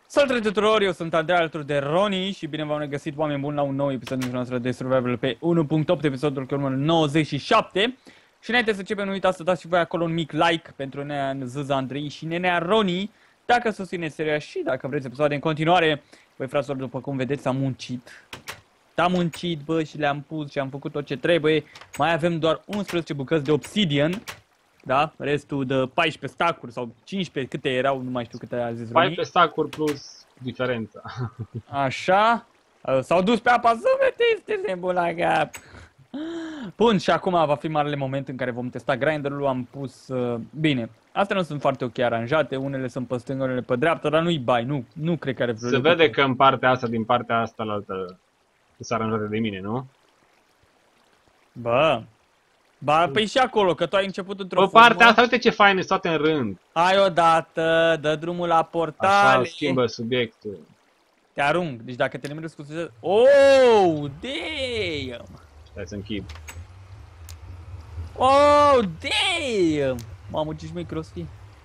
Salutare tuturor, eu sunt Andrei alături de Roni și bine v-am regăsit, oameni buni, la un nou episod din noastră de Survival pe 1.8, episodul cu numărul 97. Și înainte să începem, nu uitați să dați și voi acolo un mic like pentru Nenea Zâza Andrei și Nenea Roni, dacă susțineți seria și dacă vreți episoade în continuare. Băi, fraților, după cum vedeți, am muncit. Am muncit, bă, și le-am pus și am făcut tot ce trebuie. Mai avem doar 11 bucăți de obsidian. Da, restul de 14 stack-uri sau 15, câte erau, nu mai știu câte a zis Roni. 14 stack-uri plus diferența. Așa. S-au dus pe apa sufletii, este nebun la cap. Bun, și acum va fi marele moment în care vom testa grinderul. Am pus... bine, astea nu sunt foarte ok aranjate, unele sunt pe stânga, unele pe dreapta, dar nu-i bai, nu cred că are vreo Se vede că în partea asta, din partea asta la altă, sunt aranjate de mine, nu? Ba, păi și acolo, că tu ai început într-o Pe partea asta, uite ce fain, sunt toate în rând. Hai odată, dă drumul la portale. Așa, schimbă subiectul. Te arunc, deci dacă te limitezi cu succes... Oh, damn! Stai să închid. Oh, damn! Mamă, ce mai crossfit.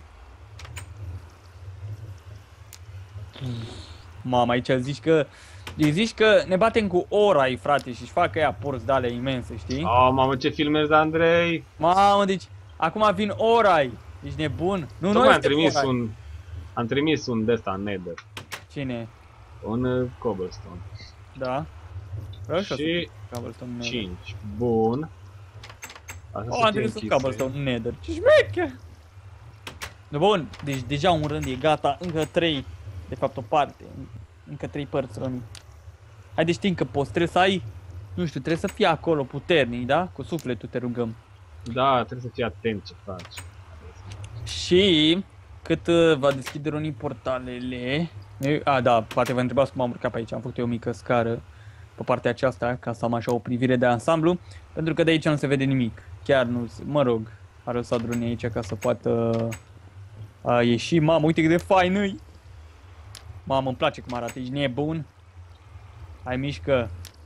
Mamă, aici zici că ne batem cu Orai, frate, și-și facă ea porți de alea imense, știi? Oh, mamă, ce filmezi, Andrei! Mamă, deci acum vin Orai. Ești nebun? Nu, noi am trimis un de-ăsta în Nether. Cine? Un cobblestone. Da. Vreau și cobblestone 5. Bun. Asta am trimis un cobblestone Nether. Ce șmecher! Bun, deci deja un rând e gata, încă 3. De fapt o parte. Încă 3 părți, Roni. Haide, știm că poți, trebuie să ai, nu știu, trebuie să fii acolo puternic, da? Cu sufletul te rugăm. Da, trebuie să fii atent ce faci. Și cât va deschide Roni portalele... da, poate vă întrebați cum am urcat pe aici. Am făcut eu o mică scară pe partea aceasta, ca să am așa o privire de ansamblu. Pentru că de aici nu se vede nimic. Chiar nu, mă rog, a lăsat Roni aici ca să poată ieși. Mamă, uite cât de fain îi! Mamă, îmi place cum arată, ești nebun. Hai, mișcă.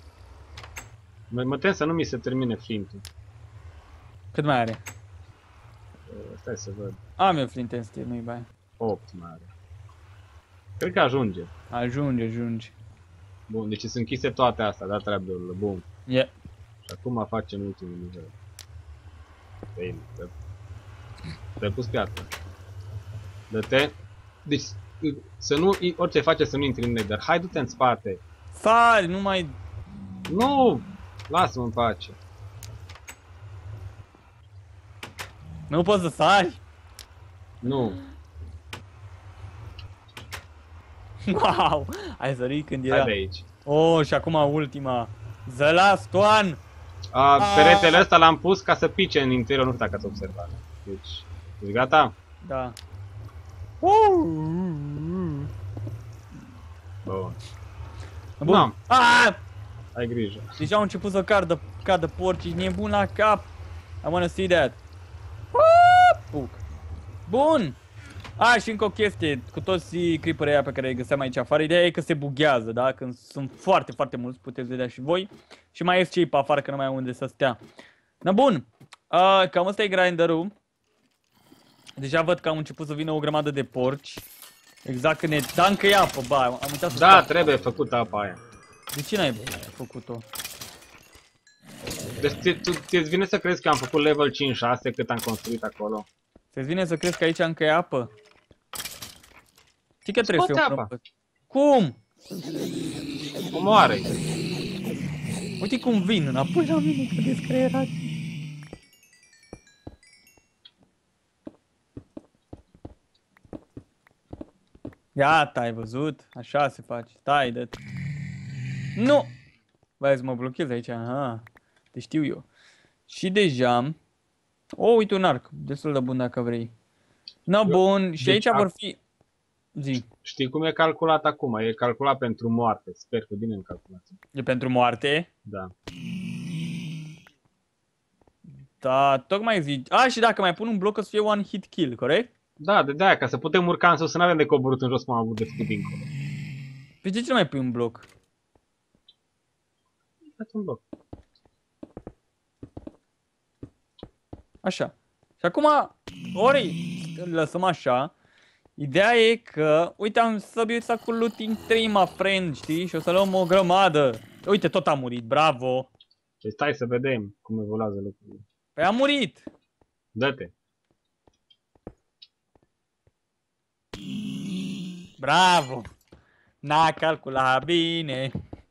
Mă tem să nu mi se termine flintul. Cât mai are? Stai să văd. Am eu flint în stil, nu-i bai. 8 mai are. Cred că ajunge. Ajunge. Bun, deci sunt închise toate astea, da, treburile, bun. Yeah. Și acum facem ultimul nivel. Bine, te-ai pus piatră. Dă-te. Deci, să nu, orice face să nu intri în Nether. Hai, du-te în spate. Sari, nu mai... Nu! Lasă-mă în pace. Nu poți să sari? Nu. Wow! Ai sărit când era... Hai de aici. Oh, și acum ultima. The last one! Peretele ăsta l-am pus ca să pice în interior, nu știu dacă ați observat. Deci, ești gata? Da. Bun. Bun. No. Ai grijă. Deja au început să cadă porci, ești nebun la cap. I wanna see that. Puc. Bun. Și încă o chestie, cu toți creeper-ii aia pe care îi găseam aici afară, ideea e că se bughează, da? Când sunt foarte, foarte mulți, puteți vedea și voi. Și mai ies cei pe afară, că nu mai au unde să stea. Na bun. Cam ăsta e grinderul. Deja văd că am început să vină o grămadă de porci. Exact când da, încă e apă, am uitat să Da, trebuie făcută apa aia. De ce n-ai făcut-o? Deci ți-ți vine să crezi că am făcut level 5-6 cât am construit acolo? Ți-ți vine să crezi că aici încă e apă? Știi că trebuie să apa. Cum? Omoare. Uite cum vin înapoi la mine, că descreierat. Gata, ai văzut? Așa se face. Stai, dă-te. Nu! Vai să mă blochez aici, aha. Te știu eu. Și deja... uite un arc, destul de bun dacă vrei. Bun, și deci aici vor fi... Zi. Știi cum e calculat acum? E calculat pentru moarte. Sper că bine în calculație. E pentru moarte? Da. Da, tocmai zici. Și dacă mai pun un bloc o să fie one hit kill, corect? Da, de aia, ca să putem urca în sus, să nu avem de coborât în jos cum am avut de făcut dincolo. Pe ce nu mai pui un bloc? Dați un bloc. Așa. Și acum, ori îl lăsăm așa, Ideea e că, uite, am săbiuțat cu looting 3, my friend, știi? Și o să luăm o grămadă. Uite, tot a murit, bravo. Păi stai să vedem cum evoluează lucrurile. Păi a murit. Dă-te. Bravo. N-a calculat bine.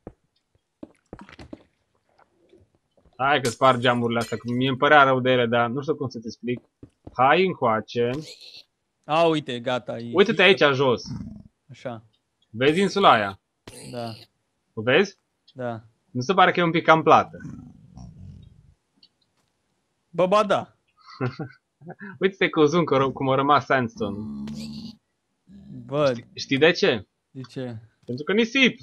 Hai că sparg geamurile astea, că mie îmi părea rău de ele, dar nu știu cum să-ți explic. Hai încoace. A, uite, gata. Uite-te aici jos. Așa, Vezi insula aia? da, O vezi? da. Nu se pare că e un pic cam plată. Bă, ba da. Uite-te cu zoom cum a rămas sandstone. Bă, Știi de ce? de ce? Pentru că nisip.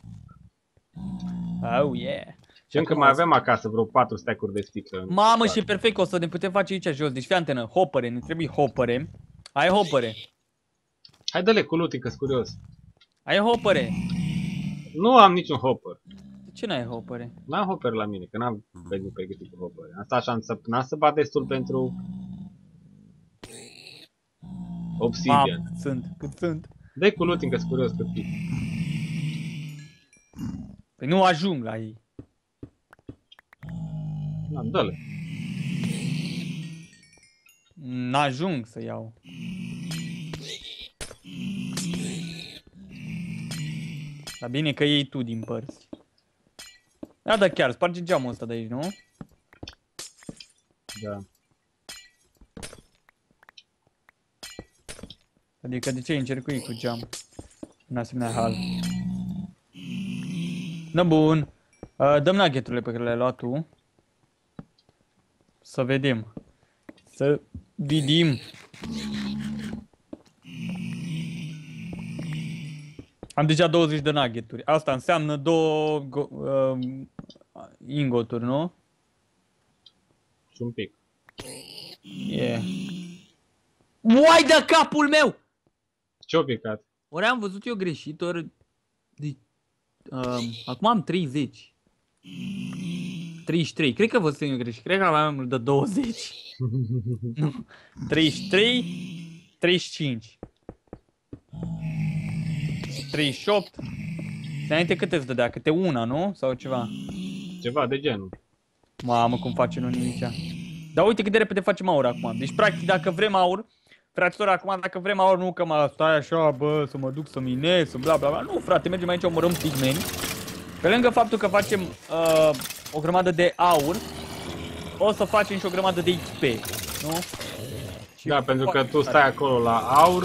Oh, yeah. Și încă mai avem acasă vreo 4 stack-uri de sticlă. Mamă, și perfect, o să ne putem face aici jos. Deci fii antenă, hopere, ne trebuie hopere. Ai hopere. Hai dă-le cu looting, că-s curios. Ai hopere. Nu am niciun hopper. De ce n-ai hopere? N-am hopper la mine, că n-am venit pregătit cu hopper. Asta așa n-am să bat destul pentru obsidian. Mamă, cât sunt. Dă-i cu looting, că-s curios cât fii. Păi nu ajung la ei. Da, dă-le. N-ajung să iau. Dar bine că iei tu din părți. Da, da, chiar, sparge geamul ăsta de aici, nu? Da. Adică de ce încercui cu geam? În asemenea hal. Da, bun. Dăm nugget-urile pe care le-ai luat tu. Să vedem. Să vedem. Am deja 20 de nugget-uri. Asta înseamnă 2 ingoturi, nu? Și un pic. Yeah. Uai de capul meu! Ce-o picat? Ori am văzut eu greșit, ori... acum am 30. 33. Cred că văzut eu greșit. Cred că aveam mai mult de 20. Nu. 33. 35. 38. Înainte câte îți dădea? Câte una, nu? Sau ceva? Ceva de genul. Mamă, cum facem unii aici. Dar uite cât de repede facem aur acum. Deci, practic, dacă vrem aur, fraților, acum, dacă vrem aur, nu că mă stai așa, bă, să mă duc să minez, să bla bla bla. Nu, frate, mergem aici, omorâm pigmeni. Pe lângă faptul că facem o grămadă de aur, o să facem și o grămadă de XP, nu? Și Da, pentru că tu stai acolo la aur.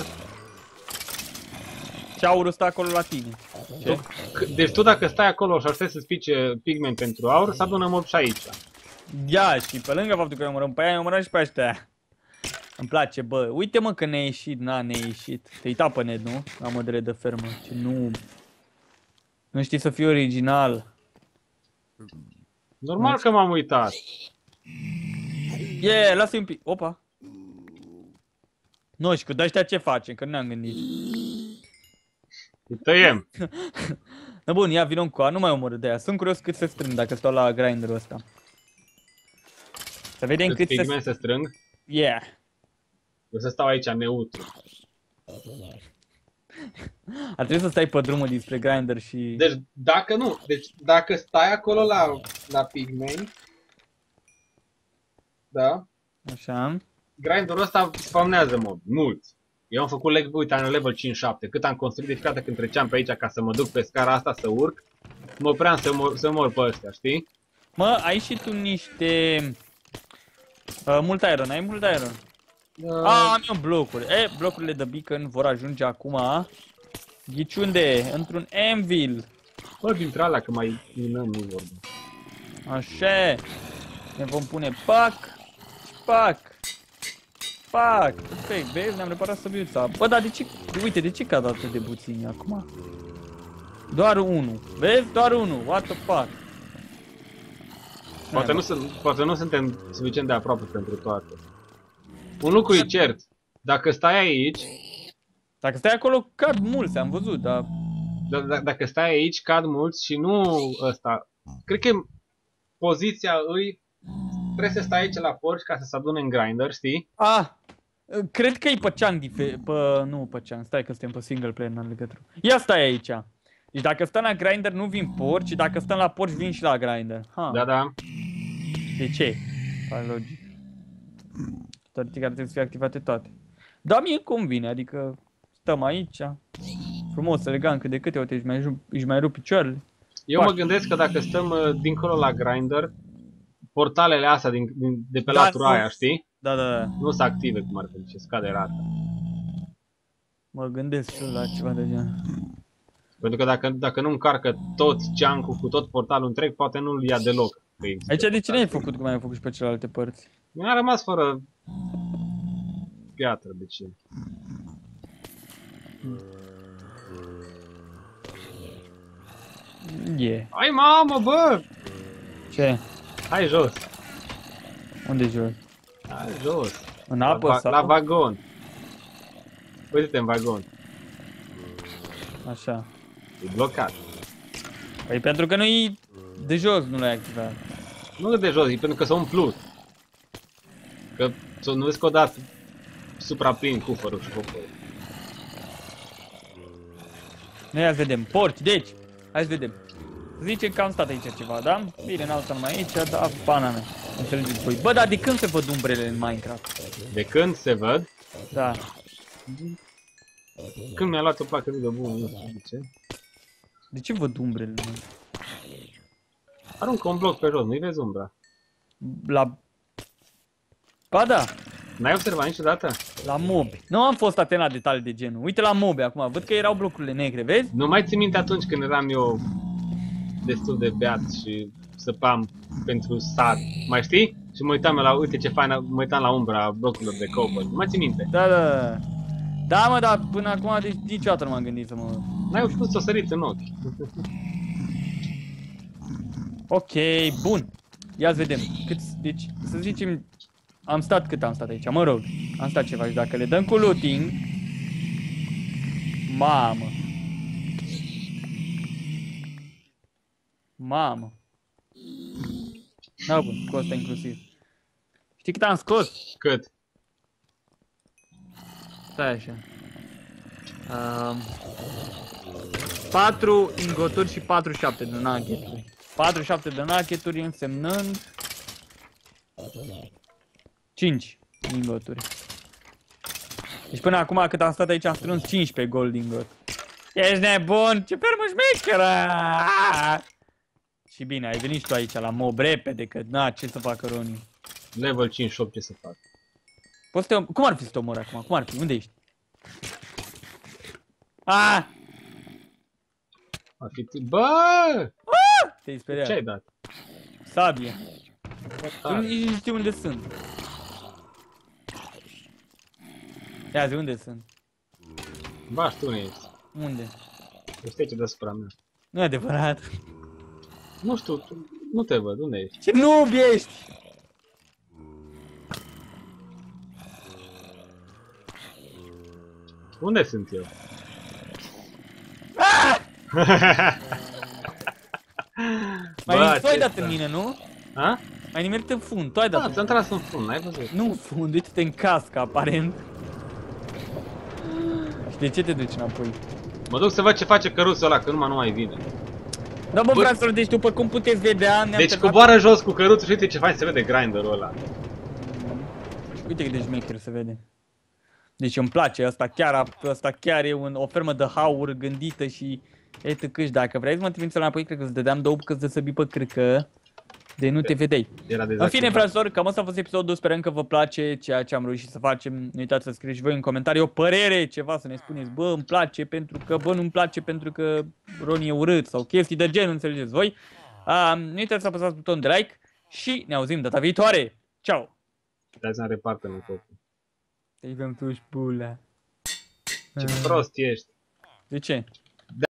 Și aurul stă acolo la tine. Ce? Deci tu dacă stai acolo și aștepți să-ți pice pigment pentru aur, să adună mob și aici. Ia, și pe lângă faptul că îi omorâm pe aia, îi omorâm și pe ăștia. Îmi place, bă. Uite, mă, că ne-a ieșit, ne-a ieșit. Te-ai uitat pe net, nu? La modele de fermă. Ce nu... Nu știi să fii original. Normal că m-am uitat. Lasă-i un pic. Opa. Nu, și cu de-aștia ce facem? Că nu ne-am gândit. Îi tăiem. Na bun, ia vină cu nu mai omorâ de aia. Sunt curios cât se strâng dacă stau la grinderul ăsta. Să vedem cât pigment se strâng. Yeah. Eu să stau aici neutru. Ar trebui să stai pe drumul dinspre grinder și... Deci dacă stai acolo la pigment, da, Așa. grinderul ăsta spawnează mob, mulți. Eu am făcut uite, am level 5-7, cât am construit de fiecare dată când treceam pe aici ca să mă duc pe scara asta să urc, mă opream să mor pe ăstea, știi? Mă, ai și tu niște... mult iron, ai mult iron? Am eu blocuri. Blocurile de beacon vor ajunge acum. Ghici unde? Într-un anvil. Bă, dintre alea că mai minăm, nu vorbim. Așa. Ne vom pune pac. Pac. Pac. Perfect, vezi? Ne-am reparat săbiuța. Bă, dar de ce? Uite, de ce cad atât de puțini acum? Doar unul. Vezi? Doar unul. What the fuck? Poate nu suntem suficient de aproape pentru toate. Un lucru e cert. Dacă stai aici... Dacă stai acolo, cad mulți, am văzut, dar... Dacă stai aici, cad mulți și nu ăsta. Cred că poziția îi... Trebuie să stai aici la porci ca să se adune în grinder, știi? Ah! Cred că e pe Chang nu pe Chang, stai că suntem pe single player, n-am legătură. Ia stai aici. Deci dacă stăm la grinder nu vin porci, dacă stăm la porci vin și la grinder. Ha. Da, da. De ce? Pare logic. Teoretic ar trebui să fie activate toate. Dar mie cum vine, adică stăm aici, frumos, elegant, cât de câte, uite, își mai rup picioarele. Eu mă gândesc că dacă stăm dincolo la grinder, portalele astea de pe latura aia, știi? Da, da, da. Nu sunt active cum ar trebui, și scade rata. Mă gândesc și eu la ceva de genul. Pentru că dacă nu încarcă tot chunk-ul cu tot portalul întreg, poate nu-l ia deloc. Aici de ce n-ai făcut cum ai făcut și pe celelalte părți? Mi-a rămas fără piatră, de ce? Hai mamă, bă! Ce? Hai jos! Unde jos? Hai jos! În apă sau? La vagon! Uite-te în vagon! Așa. E blocat. Păi pentru că nu-i de jos, nu l-ai activat. Nu de jos, e pentru că s-a umplut. Că nu vezi că o dat supraplin cufărul și cofărul. Noi ia vedem. Porci, deci, hai să vedem. Zicem că am stat aici ceva, da? Bine, n-am stat numai aici, dar pana mea. Înțelegeți voi. Bă, dar de când se văd umbrele în Minecraft? De când se văd? Da. Când mi-a luat o placă de bună, nu știu de ce. De ce văd umbrele? Aruncă un bloc pe jos, nu-i vezi umbra. La... Ba da, N-ai observat niciodată? la mobi. Nu am fost atent la detalii de genul. Uite la mobi acum, văd că erau blocurile negre, vezi? Nu mai ții minte atunci când eram eu destul de beat și săpam pentru sat, mai știi? Și mă uitam la, uite ce fain, mă uitam la umbra blocurilor de cobalt. Nu mai ții minte? Da, da, da. Da, mă, dar până acum deci, niciodată nu m-am gândit să mă... N-ai pus să o săriți în ochi. Ok, bun. Ia să vedem. Deci, să zicem, am stat cât am stat aici, mă rog. Am stat ceva și dacă le dăm cu looting... Mamă. Mamă. Da, bun, cu asta inclusiv. Știi cât am scos? Cât? Stai așa. 4 ingoturi și 47 de nuggeturi. 47 de nuggeturi însemnând 5 ingoturi. Deci până acum cât am stat aici am strâns 15 gold ingot. Ești nebun? Ce fermă șmecheră! Și bine, ai venit și tu aici la mob repede, că na, ce să facă Roni? Level 58, ce să fac? Poți să te... Cum ar fi să te omori acum? Cum ar fi? Unde ești? Ah! Ar fi... Bă! Te-ai speriat. Ce ai dat? Sabie. Tare. Nici nu știu unde sunt. Ia zi, unde sunt? Ba, știu unde ești. Unde? Ești aici deasupra mea. Nu e adevărat. Nu știu, nu te văd, unde ești? Ce noob ești! Unde sunt eu? Mai tu ai dat în mine, nu? A? Ai nimerit în fund, tu ai dat Da, în ți-am tras în fund, n-ai văzut? Nu în fund, uite-te în cască, aparent. Și de ce te duci înapoi? Mă duc să văd ce face căruțul ăla, că numai nu mai vine. Da, bă, Bă, fraților, deci după cum puteți vedea, ne-am Deci coboară jos cu căruțul și uite ce fain se vede grinderul ăla. Uite cât de șmecher se vede. Deci îmi place, asta chiar e o fermă de haur gândită și etc. Dacă vrei să mă trimiți înapoi, cred că îți dădeam 2 bucăți de săbii pe cârcă, de nu te vedeai. Era În fine, fraților, cam asta a fost episodul, sperăm că vă place ceea ce am reușit să facem. Nu uitați să scrieți voi în comentarii o părere, ceva, să ne spuneți, bă, îmi place pentru că, bă, nu-mi place pentru că Roni e urât sau chestii de genul, înțelegeți voi. Nu uitați să apăsați butonul de like și ne auzim data viitoare. Ciao! Dai să-mi repartă în copii. Te-ai tu și pula. Ce prost ești. De ce?